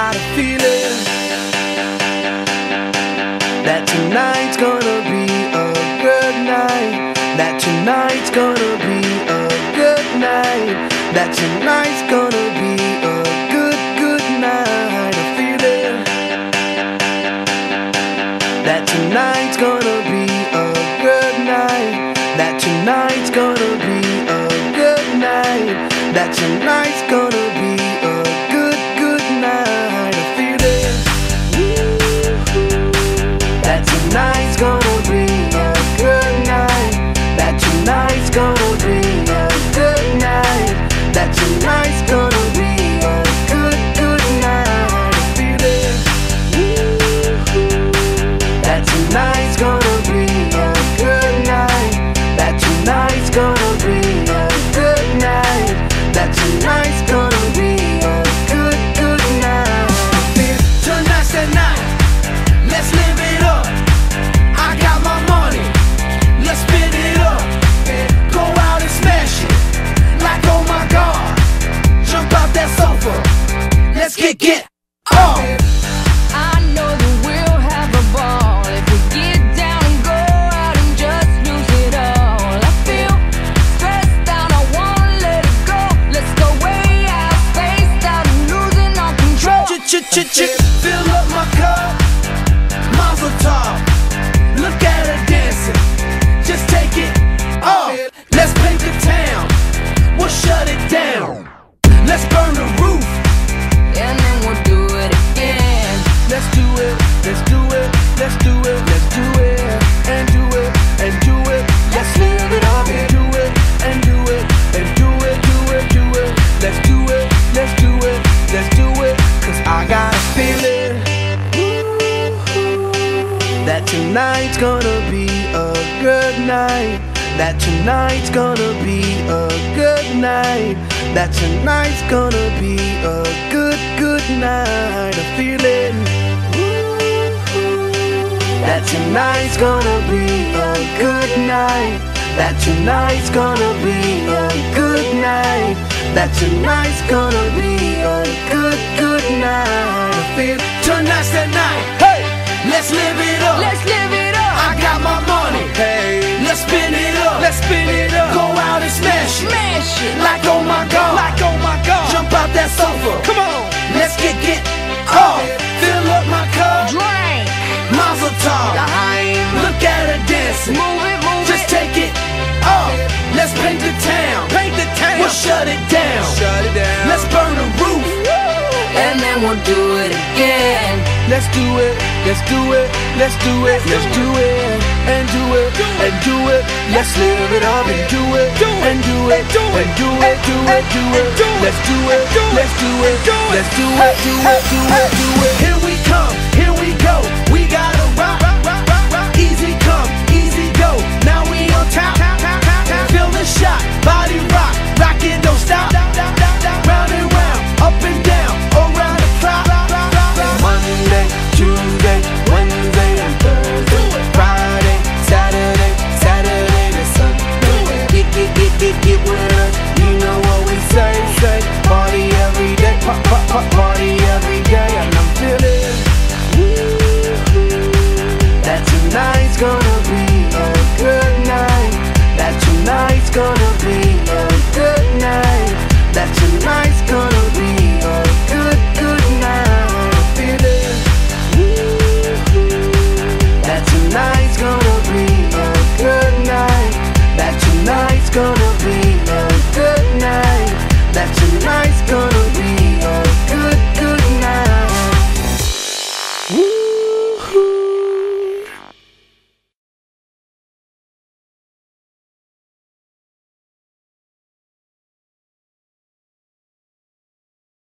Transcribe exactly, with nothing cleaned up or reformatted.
got a feeling that tonight's gonna be a good night. That tonight's gonna be a good night. That tonight's gonna be a good, good night. A feeling that tonight's gonna be a good night. That tonight's gonna be a good night. That tonight's gonna be a good, good night. A feeling that tonight's gonna be a good night. That tonight's gonna be a good night. That tonight's gonna be a good, good night. A feeling that tonight's gonna be a good night. That tonight's gonna be a good night. That tonight's gonna be a good, good night. Tonight's the night, let's live it up. I got my money, let's spin it up. Go out and smash it, like oh my God. Jump out that sofa, let's kick it off. I know that we'll have a ball if we get down and go out and just lose it all. I feel stressed out, I wanna let it go. Let's go way out, spaced out and losing all control. Ch-ch-ch-ch, fill up my cup, Mazel tov. Look at her dancing, just take it off. Let's paint the town, we'll shut it down. Let's burn the roof, And then we'll do it again. let's do it, let's do it, let's do it, let's do it, and do it, and do it. Let's live it up and do it, and do it, and do it, do it, do it. Let's do it, let's do it, let's do it. Cause I got a feeling that tonight's gonna be a good night. That tonight's gonna be a good night. That tonight's gonna be a good, good night. A feeling that tonight's gonna be a good night. That tonight's gonna be a good night. That tonight's gonna be a good, good night. I feel tonight's the night. Hey, let's live it up. Let's live it up. I got my money. Hey, let's spin it up. Let's spin it up. Go out and smash it. Smash it. Like oh my God. Like oh my God. Jump out that sofa. Come on. Let's kick it off. Fill up my cup. Drink. Mazel tov. Look at her dancing. Move it, move Just it. take it off. Let's paint the town. Paint the town. We'll shut it down. Shut it down. Let's burn the roof. And then we'll do it again. Let's do it. Let's do it. Let's do it. Let's do it. And do it. And do it. Let's live it up and do it. And do it. And do it. Do it. Do it. Let's do it. Let's do it. Let's do it. Do it. Do it. Do it.